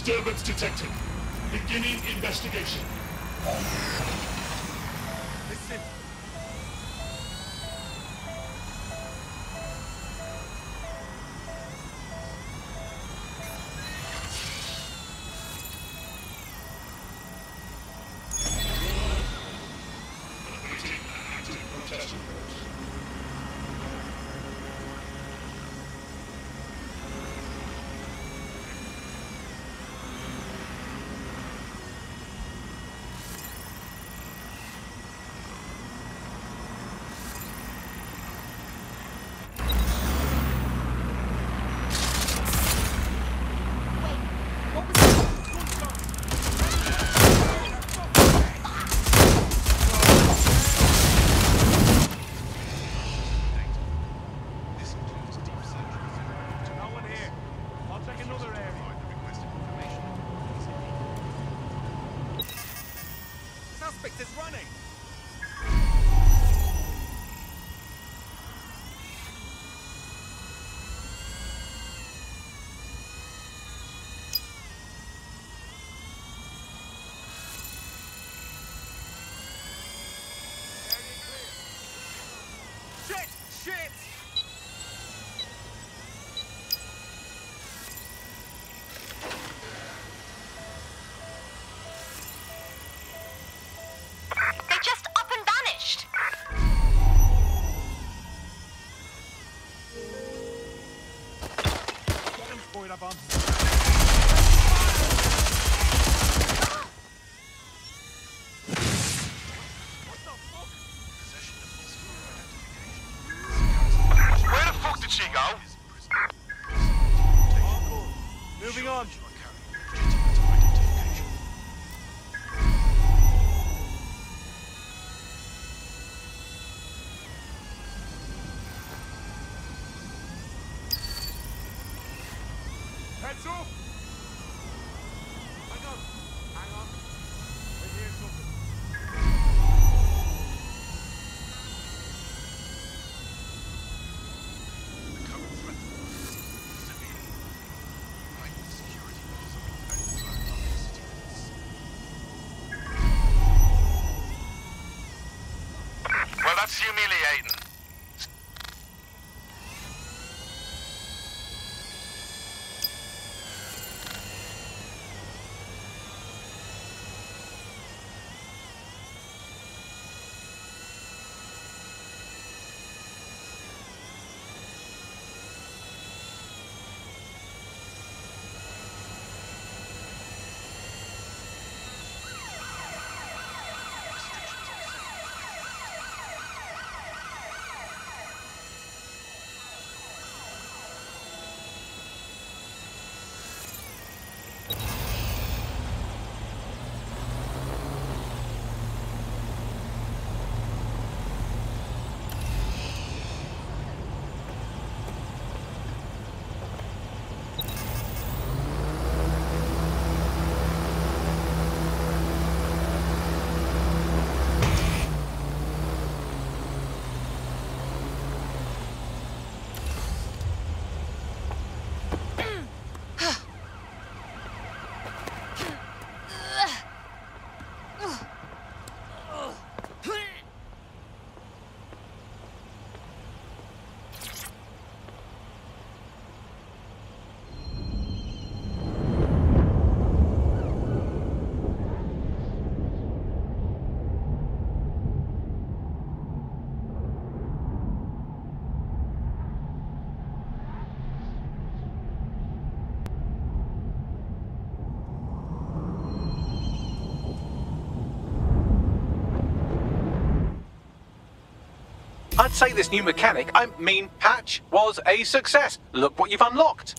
Disturbance detected. Beginning investigation. Listen. Suspect is running! Shit! Shit! They just up and vanished. Get him, Spoilerbomb. Where the fuck did she go? Moving on. Heads up! Hang on. Hang on. We hear something. The current threat civilian. Heightened security laws are being bent to our citizens. Well, that's humiliating. I'd say this new mechanic, I mean patch, was a success. Look what you've unlocked.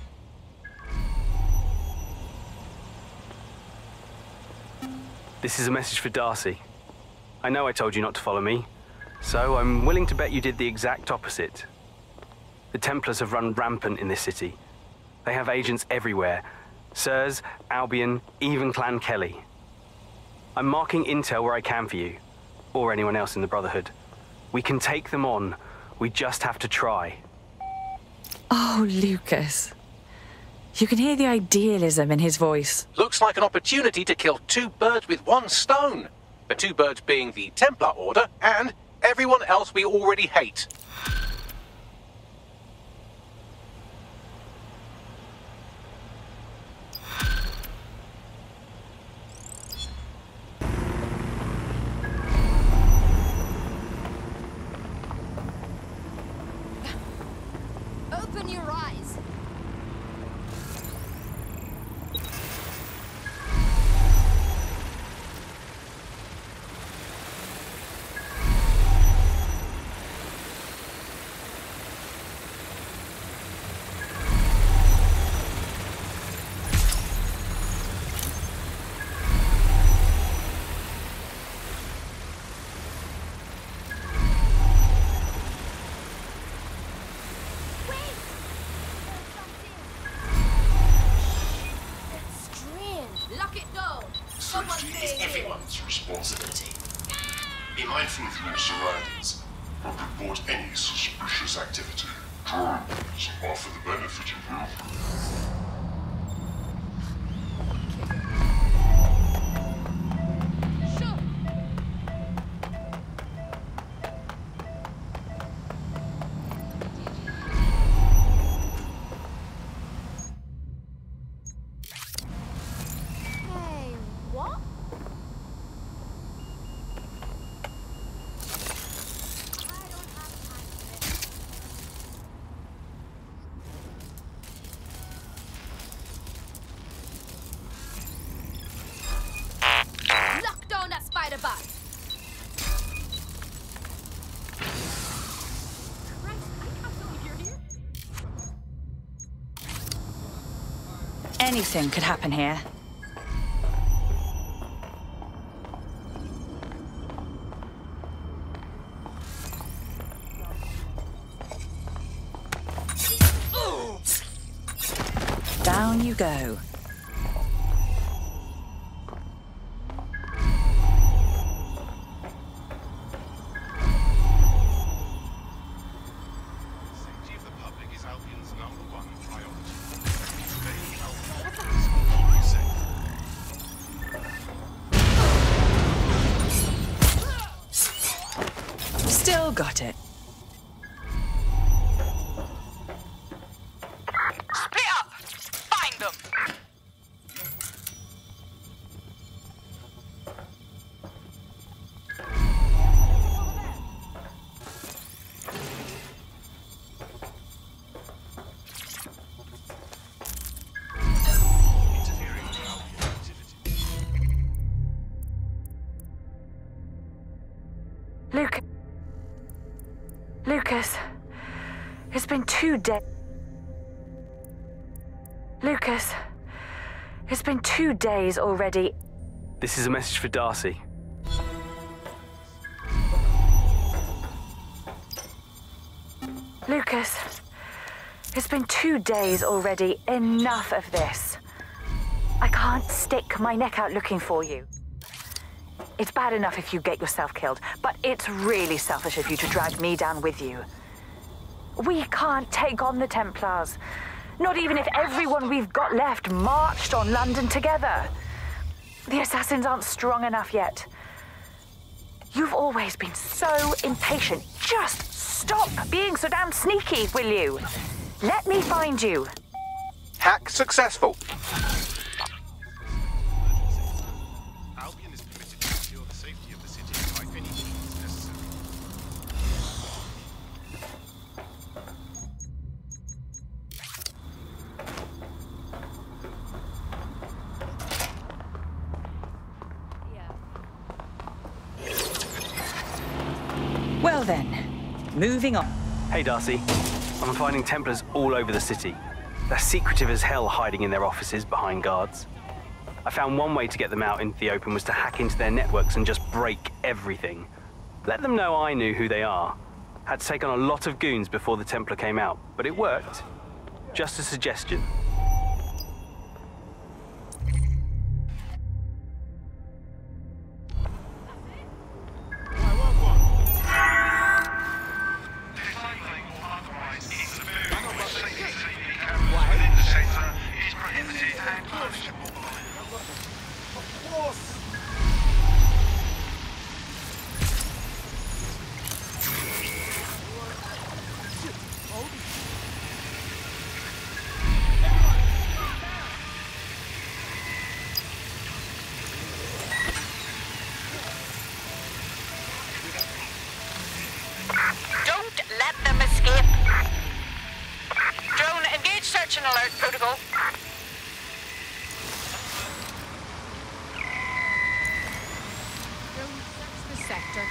This is a message for Darcy. I know I told you not to follow me, so I'm willing to bet you did the exact opposite. The Templars have run rampant in this city. They have agents everywhere. Sirs, Albion, even Clan Kelly. I'm marking intel where I can for you, or anyone else in the Brotherhood. We can take them on. We just have to try. Oh, Lucas. You can hear the idealism in his voice. Looks like an opportunity to kill two birds with one stone. The two birds being the Templar Order and everyone else we already hate. Open your eyes. Safety is everyone's responsibility. Be mindful of your surroundings. Don't report any suspicious activity. Drones are for the benefit of everyone. Anything could happen here. Down you go. Safety of the public is Albion's #1 priority. Today, Albion is completely safe. Still got it. Split up! Find them! Interfering with Albion activity. Lucas, it's been 2 days. Lucas, it's been 2 days already. This is a message for Darcy. Lucas, it's been 2 days already. Enough of this. I can't stick my neck out looking for you. It's bad enough if you get yourself killed, but it's really selfish of you to drag me down with you. We can't take on the Templars. Not even if everyone we've got left marched on London together. The assassins aren't strong enough yet. You've always been so impatient. Just stop being so damn sneaky, will you? Let me find you. Hack successful. Albion is committed to secure the safety of the city by any means necessary. Well then, moving on. Hey, Darcy. I'm finding Templars all over the city. They're secretive as hell, hiding in their offices behind guards. I found one way to get them out into the open was to hack into their networks and just break everything. Let them know I knew who they are. Had to take on a lot of goons before the Templar came out, but it worked. Just a suggestion. Disabling or otherwise illegal safety cameras within the sector is Don't let them escape. Drone, engage search and alert protocol. Drone, search the sector.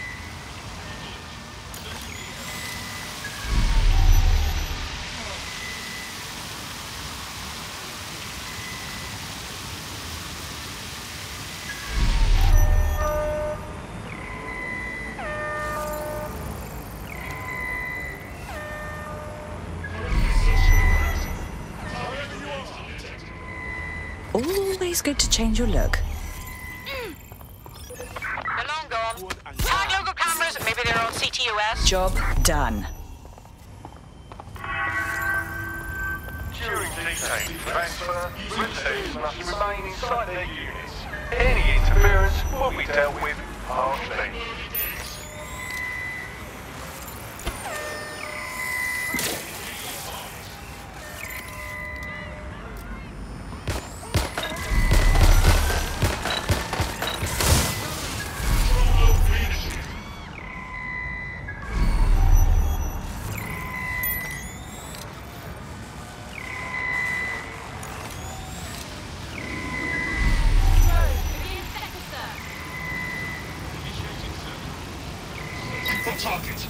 Always good to change your look. They're long gone. Tag local cameras, maybe they're on CTOS. Job done. During detained transfer, routines must remain inside their units. Any interference will be dealt with harshly. On target.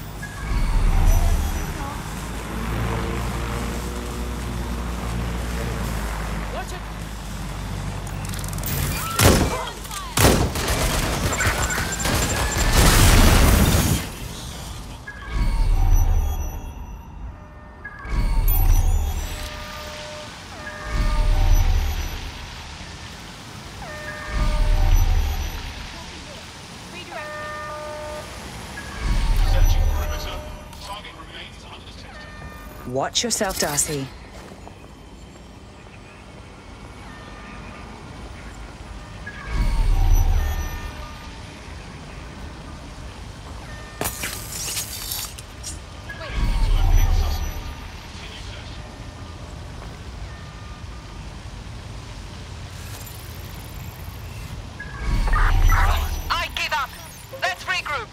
Watch it. Searching perimeter. Target remains undetected. Watch yourself, Darcy. I give up. Let's regroup.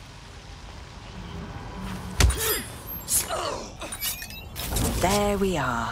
There we are.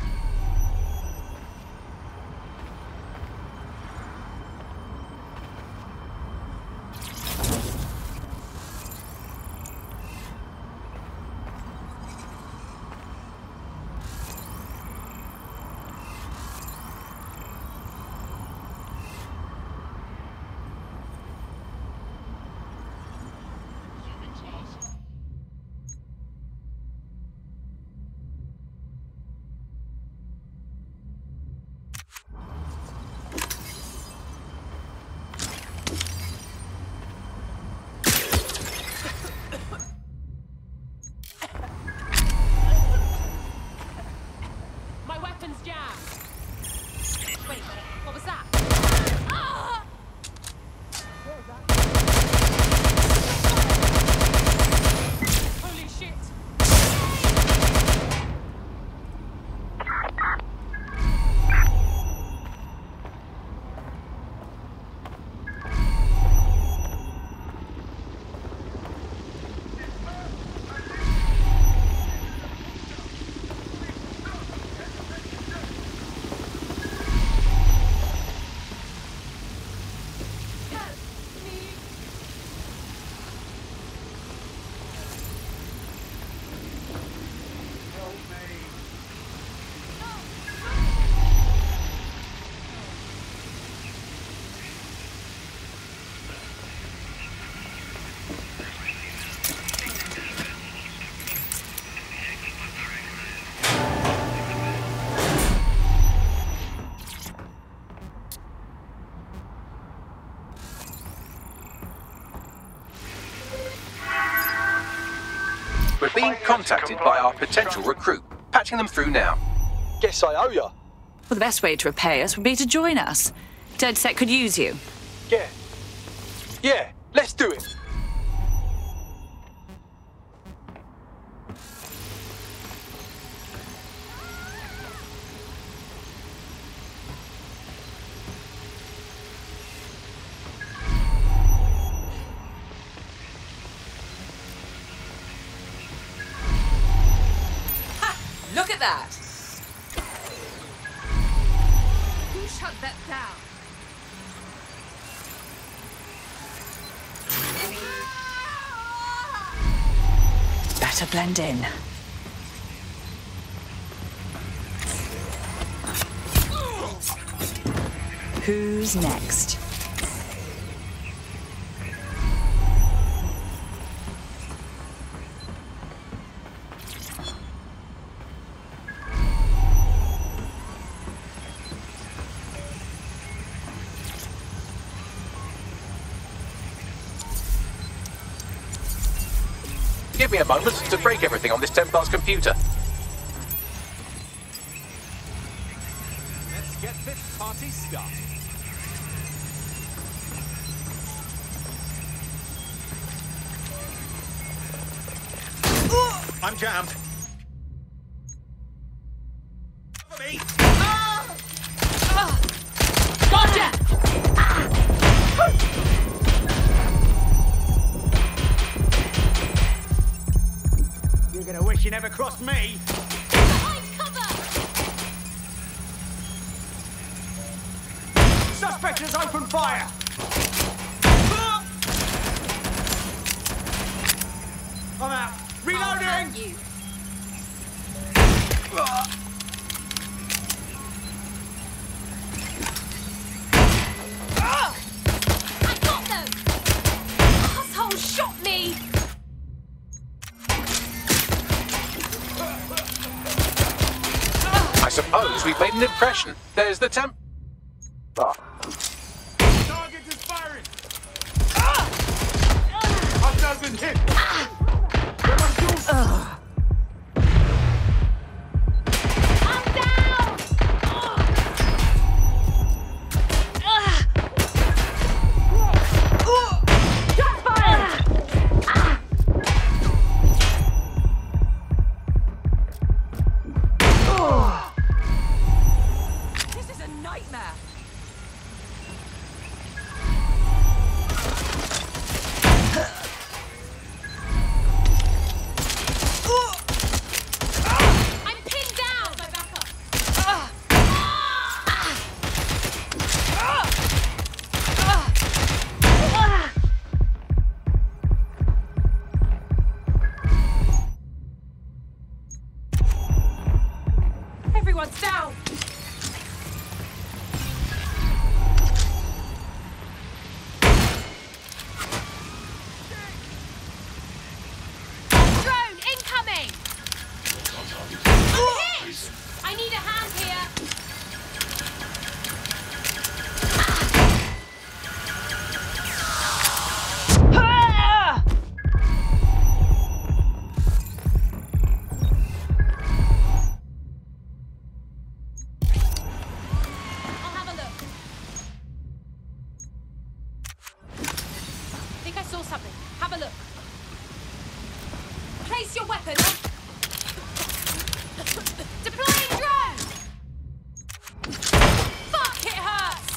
My weapon's jammed. Wait, what was that? Ah! Holy shit! We're being contacted by our potential recruit. Patching them through now. Guess I owe ya. Well, the best way to repay us would be to join us. DedSec could use you. Yeah. Yeah, let's do it. that? Who shut that down? Better blend in. Who's next? Give me a moment to break everything on this Templar's computer. Let's get this party started. I'm jammed. Cover me. Gotcha! You're gonna wish you never crossed me. Behind cover! Suspect has opened fire. I'm out. Reloading. You. I got them! Asshole shot me! I suppose we've made an impression. There's the Templar. Target is firing. I've been hit. I'm down! Shots fired! This is a nightmare. I'm pinned down. My backup. Everyone's down. Drone incoming. I'm hit. I need a hand here. I'll have a look. Think I saw something. Have a look. Place your weapon. Deploying drone! Fuck, it hurts!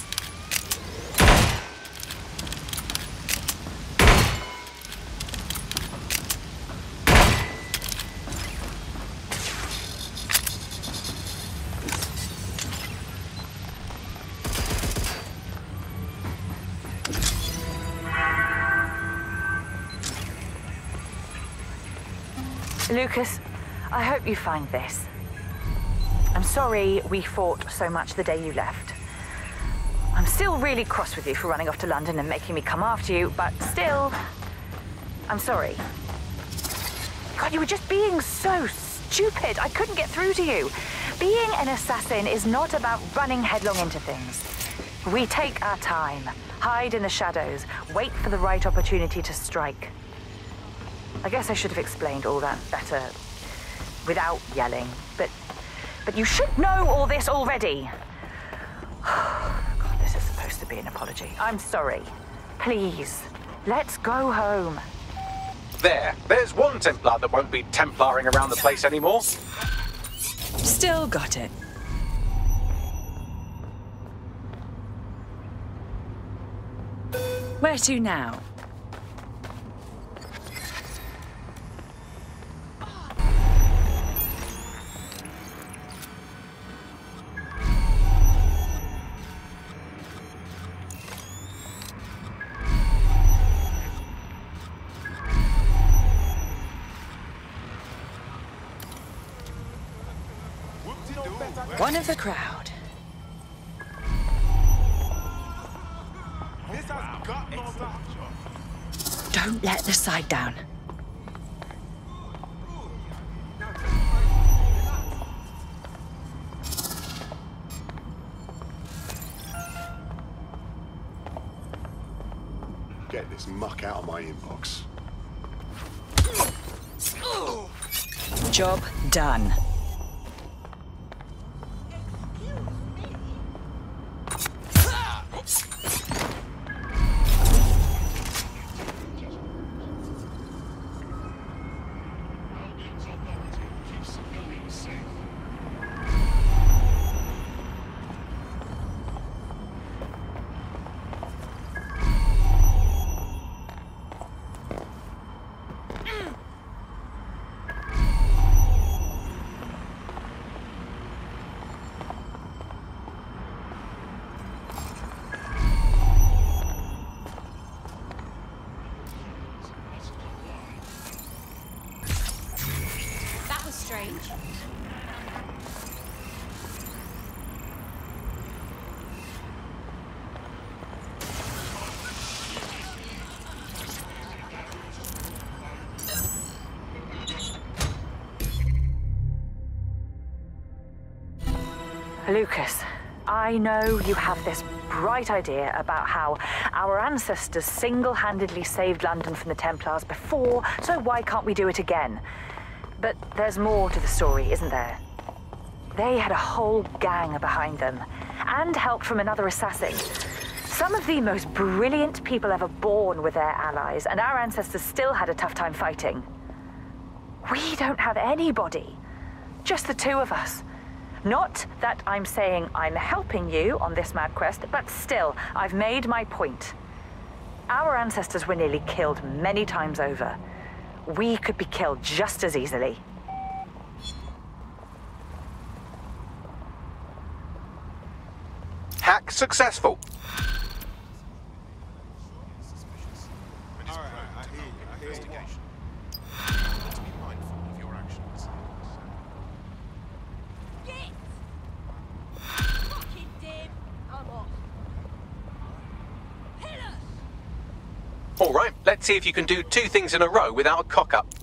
Lucas, I hope you find this. I'm sorry we fought so much the day you left. I'm still really cross with you for running off to London and making me come after you, but still, I'm sorry. God, you were just being so stupid. I couldn't get through to you. Being an assassin is not about running headlong into things. We take our time, hide in the shadows, wait for the right opportunity to strike. I guess I should have explained all that better without yelling, but you should know all this already. God, this is supposed to be an apology. I'm sorry. Please, let's go home. There's one Templar that won't be Templaring around the place anymore. Still got it. Where to now? One of the crowd. This has got no back. Don't let the side down. Get this muck out of my inbox. Job done. That was strange. Lucas, I know you have this bright idea about how our ancestors single-handedly saved London from the Templars before, so why can't we do it again? But there's more to the story, isn't there? They had a whole gang behind them, and help from another assassin. Some of the most brilliant people ever born were their allies, and our ancestors still had a tough time fighting. We don't have anybody, just the two of us. Not that I'm saying I'm helping you on this mad quest, but still, I've made my point. Our ancestors were nearly killed many times over. We could be killed just as easily. Hack successful. Fucking dead. I'm off. Hit us. All right, let's see if you can do two things in a row without a cock-up.